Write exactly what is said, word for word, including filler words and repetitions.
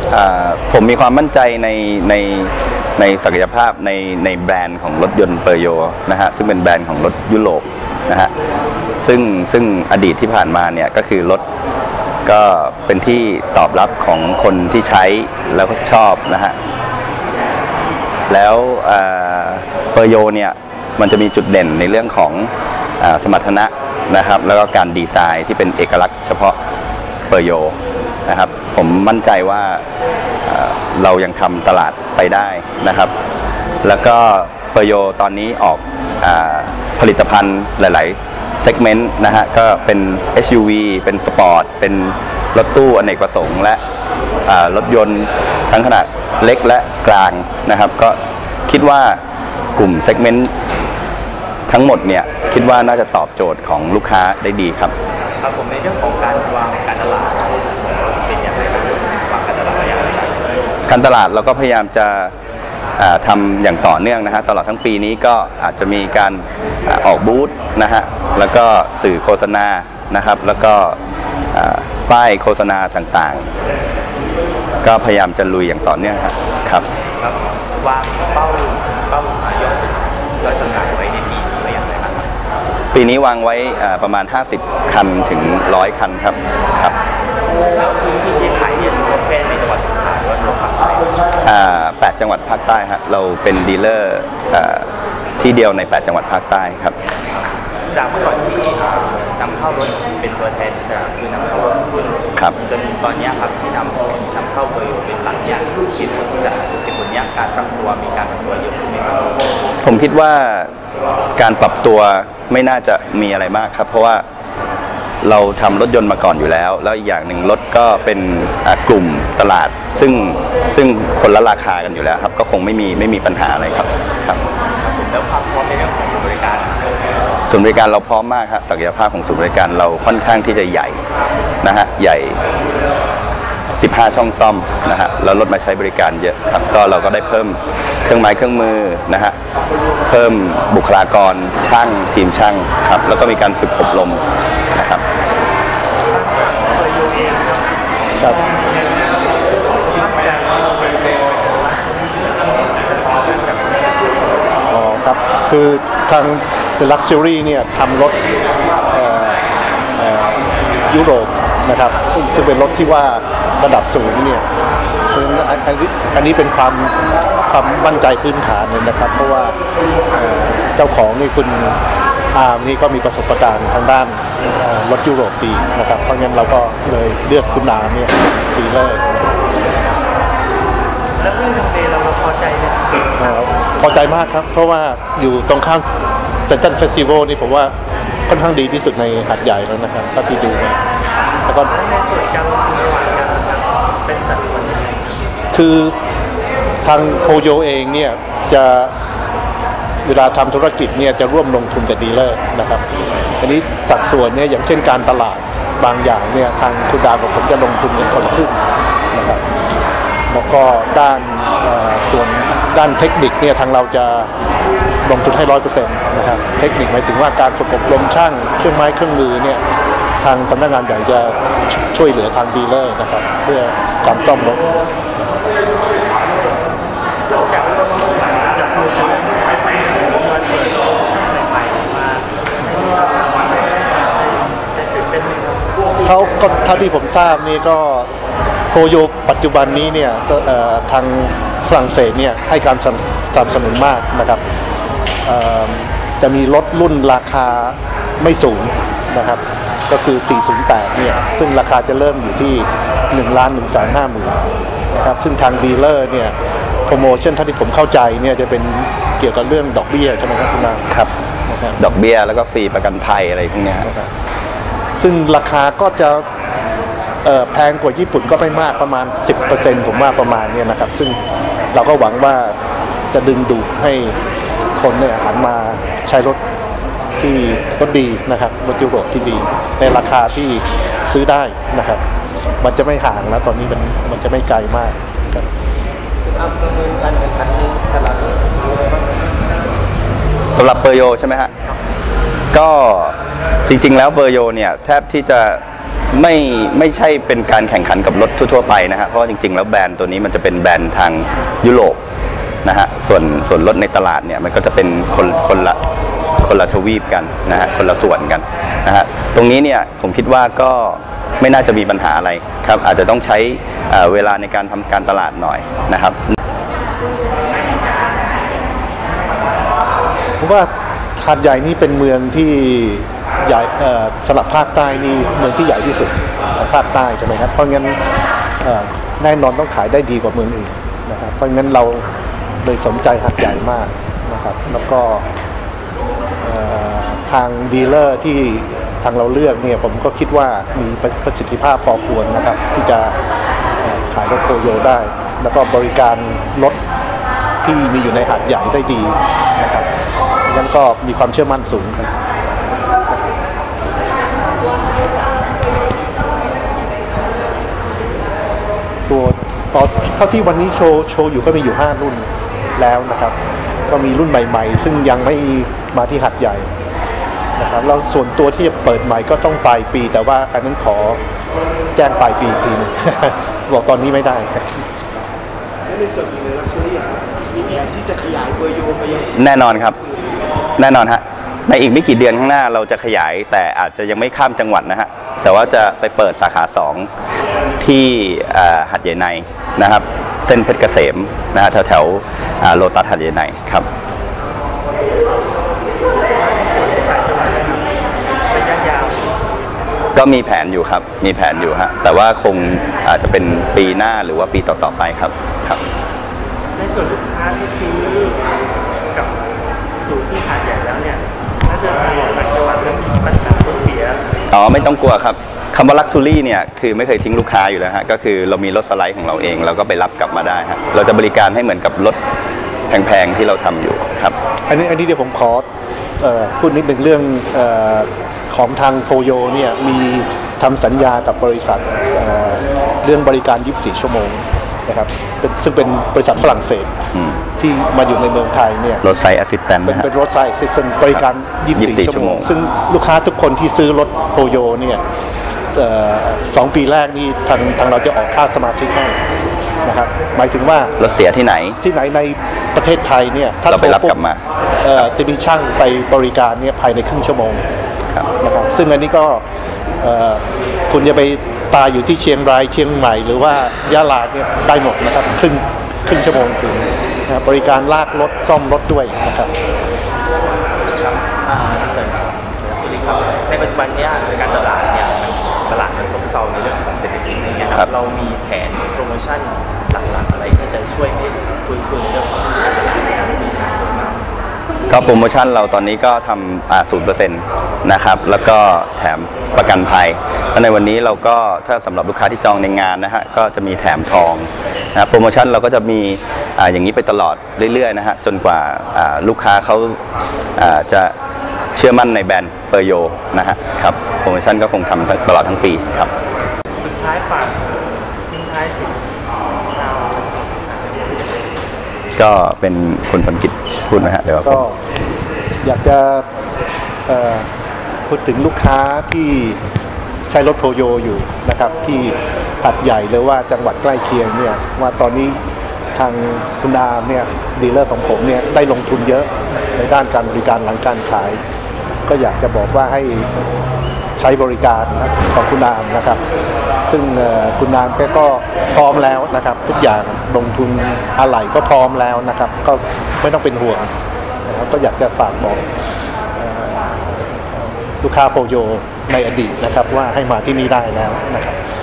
ผมมีความมั่นใจในในในศักยภาพในในแบรนด์ของรถยนต์เปอร์โยนะฮะซึ่งเป็นแบรนด์ของรถยุโรปนะฮะซึ่งซึ่งอดีตที่ผ่านมาเนี่ยก็คือรถก็เป็นที่ตอบรับของคนที่ใช้แล้วก็ชอบนะฮะแล้วเปอร์โยเนี่ยมันจะมีจุดเด่นในเรื่องของสมรรถนะนะครับแล้วก็การดีไซน์ที่เป็นเอกลักษณ์เฉพาะเปอร์โยนะครับผมมั่นใจว่าเรายังทำตลาดไปได้นะครับแล้วก็เปอร์โยตอนนี้ออกผลิตภัณฑ์หลายๆเซกเมนต์นะฮะก็เป็น เอส ยู วี เป็นสปอร์ตเป็นรถตู้อเนกประสงค์และรถยนต์ทั้งขนาดเล็กและกลางนะครับก็คิดว่ากลุ่มเซกเมนต์ทั้งหมดเนี่ยคิดว่าน่าจะตอบโจทย์ของลูกค้าได้ดีครับครับผมในเรื่องของการวางการตลาดเป็นอย่างไรบ้างวางการตลาดอย่างไรการตลาดเราก็พยายามจะทำอย่างต่อเนื่องนะฮะตลอดทั้งปีนี้ก็อาจจะมีการออกบูธนะฮะแล้วก็สื่อโฆษณานะครับแล้วก็ป้ายโฆษณาต่างๆก็พยายามจะลุยอย่างต่อเนื่องครับครับครับวางเป้าเป้ายอดยอดจำหน่ายไว้ในปีนี้ไว้อย่างไรบ้างปีนี้วางไว้ประมาณห้าสิบคันถึงหนึ่งร้อยคันครับครับแล้วพื้นที่ที่ขายเนี่ยจะเป็นแค่ในจังหวัดสงขลาหรือว่าทั่วภาคใต้แปดจังหวัดภาคใต้ครับเราเป็นดีลเลอร์ที่เดียวในแปดจังหวัดภาคใต้ครับจากเมื่อก่อนที่นำเข้ารถเป็นตัวแทนอิสระคือนำเข้ารถทุกรุ่นจนตอนนี้ครับที่นำนำเข้าเปอร์โยเป็นหลักเนี่ยคิดว่าจะเป็นผลยากการปรับตัวมีการปรับตัวเยอะขึ้นไหมครับผมคิดว่าการปรับตัวไม่น่าจะมีอะไรมากครับเพราะว่าเราทำรถยนต์มาก่อนอยู่แล้วแล้วอีกอย่างหนึ่งรถก็เป็นกลุ่มตลาดซึ่งซึ่งคนละราคากันอยู่แล้วครับก็คงไม่มีไม่มีปัญหาอะไรครับครับแล้วความพร้อมในเรื่องของศูนย์บริการศูนย์บริการเราพร้อมมากครับศักยภาพของศูนย์บริการเราค่อนข้างที่จะใหญ่นะฮะใหญ่สิบห้าช่องซ่อมนะฮะแล้วรถมาใช้บริการเยอะครับก็เราก็ได้เพิ่มเครื่องไม้เครื่องมือนะฮะเพิ่มบุคลากรช่างทีมช่างครับแล้วก็มีการฝึกอบรมนะครับครับอ๋อครับคือทาง The Luxury เนี่ยทำรถยุโรปนะครับซึ่งเป็นรถที่ว่าระดับสูงเนี่ยอันนี้อันนี้เป็นความความมั่นใจพื้นฐานเลยนะครับเพราะว่าเจ้าของนี่คุณอาร์มนี่ก็มีประสบการณ์ทางด้านรถยุโรปดีนะครับเพราะงั้นเราก็เลยเลือกคุณอาร์มเนี่ยดีเลยแล้วเรื่องทางเดเราพอใจไหมพอใจมากครับเพราะว่าอยู่ตรงข้ามเซนทรัลเฟสติวัลนี่ผมว่าค่อนข้างดีที่สุดในหาดใหญ่แล้วนะครับก็ที่ดูนะแล้วก็ในส่วนการลงทุนระหว่างกันเป็นสัดส่วนยังไงคือทางโพโยเองเนี่ยจะเวลาทำธุรกิจเนี่ยจะร่วมลงทุนกับดีลเลอร์นะครับอันนี้สัดส่วนเนี่ยอย่างเช่นการตลาดบางอย่างเนี่ยทางคุณดาวกับผมจะลงทุนกันคนละครึ่งนะครับแล้วก็ด้านส่วนด้านเทคนิคเนี่ยทางเราจะลงทุนให้ร้อยเปอร์เซ็นต์นะครับเทคนิคหมายถึงว่าการฝึกอบรมช่างเครื่องไม้เครื่องมือเนี่ยทางสำนักงานใหญ่จะช่วยเหลือทางดีลเลอร์นะครับเพื่อการซ่อมรถเขาก็เท่าที่ผมทราบนี่ก็โพโยปัจจุบันนี้เนี่ยทางฝรั่งเศสเนี่ยให้การสนับสนุนมากนะครับจะมีรถรุ่นราคาไม่สูงนะครับก็คือสี่ศูนย์แปดเนี่ยซึ่งราคาจะเริ่มอยู่ที่หนึ่งล้านหนึ่งแสนห้าหมื่นนะครับซึ่งทางดีลเลอร์เนี่ยโปรโมชั่นที่ผมเข้าใจเนี่ยจะเป็นเกี่ยวกับเรื่องดอกเบี้ยใช่ไหมครับคุณนางครับดอกเบี้ยแล้วก็ฟรีประกันภัยอะไรพวกนี้ครับซึ่งราคาก็จะแพงกว่าญี่ปุ่นก็ไม่มากประมาณ สิบเปอร์เซ็นต์ ผมว่าประมาณนี้นะครับซึ่งเราก็หวังว่าจะดึงดูดให้คนเนี่ยหันมาใช้รถที่รถดีนะครับรถยุโรปที่ดีในราคาที่ซื้อได้นะครับมันจะไม่ห่างแล้วตอนนี้มันมันจะไม่ไกลมากครับการแข่งขันนี้ตลาดอะไรบ้างสำหรับเปอร์โยใช่ไหมฮะก็จริงๆแล้วเปอร์โยเนี่ยแทบที่จะไม่ไม่ใช่เป็นการแข่งขันกับรถทั่วๆไปนะฮะเพราะจริงๆแล้วแบรนด์ตัวนี้มันจะเป็นแบรนด์ทางยุโรปนะฮะส่วนส่วนรถในตลาดเนี่ยมันก็จะเป็นคนคนละคนละทวีปกันนะฮะคนละส่วนกันนะฮะตรงนี้เนี่ยผมคิดว่าก็ไม่น่าจะมีปัญหาอะไรครับอาจจะต้องใช้เวลาในการทำการตลาดหน่อยนะครับผมว่าหาดใหญ่นี่เป็นเมืองที่ใหญ่สำหรับภาคใต้นี่เมืองที่ใหญ่ที่สุดของภาคใต้ใช่ไหมครับเพราะงั้นแน่นอนต้องขายได้ดีกว่าเมืองอื่นนะครับเพราะงั้นเราเลยสนใจหาดใหญ่มากนะครับแล้วก็ทางดีลเลอร์ที่ทางเราเลือกเนี่ยผมก็คิดว่ามีประสิทธิภาพพอควรนะครับที่จะขายรถโตโยได้แล้วก็บริการรถที่มีอยู่ในหาดใหญ่ได้ดีนะครับงั้นก็มีความเชื่อมั่นสูงครับตัวเท่าที่วันนี้โชว์โชว์อยู่ก็มีอยู่ห้ารุ่นแล้วนะครับก็มีรุ่นใหม่ๆซึ่งยังไม่มาที่หาดใหญ่นะครับแล้วส่วนตัวที่จะเปิดใหม่ก็ต้องปลายปีแต่ว่าอันนั้นขอแจ้งปลายปีทีนึง บอกตอนนี้ไม่ได้และในส่วนของลักชัวรี่ครับมีแผนที่จะขยายเบอร์โยไปยังแน่นอนครับแน่นอนฮะในอีกไม่กี่เดือนข้างหน้าเราจะขยายแต่อาจจะยังไม่ข้ามจังหวัดนะฮะแต่ว่าจะไปเปิดสาขาสองที่หาดใหญ่ในนะครับเส้นเพชรเกษมนะฮะแถวแถวโลตัสหาดใหญ่ในครับก็มีแผนอยู่ครับมีแผนอยู่ฮะแต่ว่าคงอาจจะเป็นปีหน้าหรือว่าปีต่อๆไปครับครับในส่วนลูกค้าที่ซื้อกับสู่ที่หาดใหญ่แล้วเนี่ยถ้าเดินทางออกต่างจังหวัดแล้วมีปัญหารถเสียอ๋อไม่ต้องกลัวครับคำว่าลักซ์รี่เนี่ยคือไม่เคยทิ้งลูกค้าอยู่แล้วฮะก็คือเรามีรถสไลด์ของเราเองเราก็ไปรับกลับมาได้ฮะเราจะบริการให้เหมือนกับรถแพงๆที่เราทำอยู่ครับอันนี้อันนี้เดี๋ยวผมขอเอ่อพูดนิดหนึ่งเรื่องเอ่อของทางโพโยเนี่ยมีทำสัญญากับบริษัท เอ่อ เรื่องบริการยี่สิบสี่ชั่วโมงนะครับซึ่งเป็นบริษัทฝรั่งเศสที่มาอยู่ในเมืองไทยเนี่ยรถไซส์แอสซิสแตนต์เป็นเป็นรถไซส์แอสซิสแตนต์บริการยี่สิบสี่ชั่วโมงซึ่งลูกค้าทุกคนที่ซื้อรถโพโยเนี่ยสองปีแรกนี่ทางทางเราจะออกค่าสมาชิกให้นะครับหมายถึงว่ารถเสียที่ไหนที่ไหนในประเทศไทยเนี่ยเราไปรับกลับมาจะมีช่างไปบริการเนี่ยภายในครึ่งชั่วโมงนะครับซึ่งอันนี้ก็คุณจะไปตายอยู่ที่เชียงรายเชียงใหม่หรือว่ายะลาเนี่ยได้หมดนะครับครึ่งครึ่งชั่วโมงถึงนะบริการลากรถซ่อมรถด้วยนะครับครับในส่วนของสุริครับในปัจจุบันนี้การตลาดเนี่ยตลาดมันซบเซาในเรื่องของเศรษฐกิจอะไรเงี้ยครับเรามีแผนโปรโมชั่นหลักๆอะไรที่จะช่วยให้ฟื้นฟูในเรื่องของการตลาดในการซื้อขายรถมาก็โปรโมชั่นเราตอนนี้ก็ทำอ่าศูนย์เปอร์เซ็นต์นะครับแล้วก็แถมประกันภัยและในวันนี้เราก็ถ้าสำหรับลูกค้าที่จองในงานนะฮะก็จะมีแถมทองนะโปรโมชั่นเราก็จะมีอ่าอย่างนี้ไปตลอดเรื่อยๆนะฮะจนกว่าอ่าลูกค้าเขาอ่าจะเชื่อมั่นในแบรนด์เปอร์โยนะฮะครับโปรโมชั่นก็คงทำตลอดทั้งปีครับสุดท้ายฝากทิ้งท้ายถึงชาวก็เป็นคุณพันกิจพูดนะฮะเดี๋ยวก็อยากจะพูดถึงลูกค้าที่ใช้รถโพโยอยู่นะครับที่หาดใหญ่หรือว่าจังหวัดใกล้เคียงเนี่ยว่าตอนนี้ทางคุณอามเนี่ยดีลเลอร์ของผมเนี่ยได้ลงทุนเยอะในด้านการบริการหลังการขายก็อยากจะบอกว่าให้ใช้บริการนะของคุณอามนะครับซึ่งคุณอามแกก็พร้อมแล้วนะครับทุกอย่างลงทุนอะไหล่ก็พร้อมแล้วนะครับก็ไม่ต้องเป็นห่วงนะครับก็อยากจะฝากบอกลูกค้าโพโยในอดีตนะครับว่าให้มาที่นี่ได้แล้วนะครับ